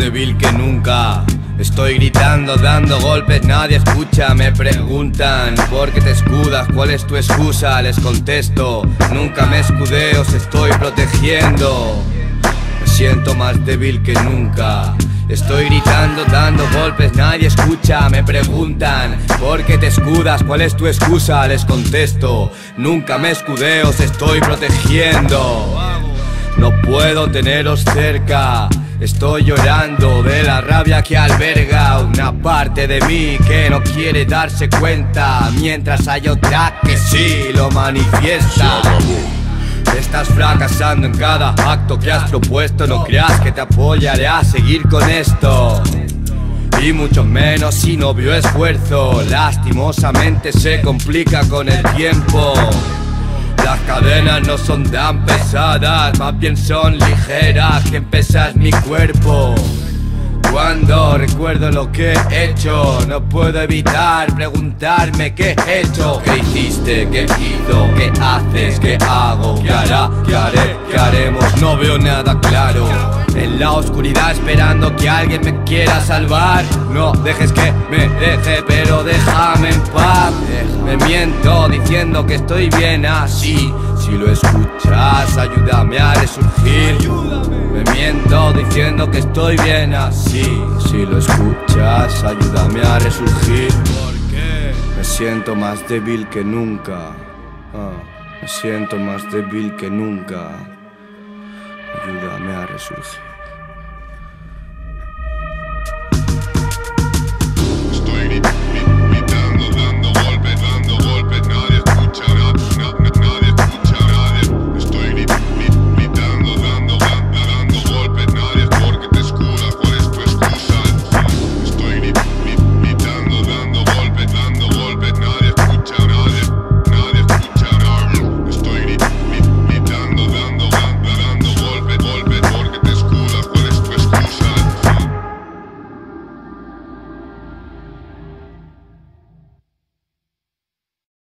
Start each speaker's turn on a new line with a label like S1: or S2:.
S1: débil que nunca. Estoy gritando, dando golpes, nadie escucha. Me preguntan por qué te escudas, cuál es tu excusa. Les contesto, nunca me escudeo, os estoy protegiendo. Me siento más débil que nunca. Estoy gritando, dando golpes, nadie escucha. Me preguntan por qué te escudas, cuál es tu excusa. Les contesto, nunca me escudeo, os estoy protegiendo. No puedo teneros cerca. Estoy llorando de la rabia que alberga una parte de mí que no quiere darse cuenta, mientras hay otra que sí lo manifiesta. Estás fracasando en cada acto que has propuesto. No creas que te apoyaré a seguir con esto, y mucho menos si no veo esfuerzo. Lastimosamente se complica con el tiempo. Las cadenas no son tan pesadas, más bien son ligeras. Quien pesa es mi cuerpo. Cuando recuerdo lo que he hecho, no puedo evitar preguntarme qué he hecho. ¿Qué hiciste? ¿Qué hizo? ¿Qué haces? ¿Qué hago? ¿Qué hará? ¿Qué haré? ¿Qué haremos? No veo nada claro. En la oscuridad esperando que alguien me quiera salvar. No dejes que me deje, pero déjame en paz. Me miento diciendo que estoy bien así. Si lo escuchas, ayúdame a resurgir. Me miento diciendo que estoy bien así. Si lo escuchas, ayúdame a resurgir. Porque me siento más débil que nunca. Me siento más débil que nunca. Ayúdame a resurgir.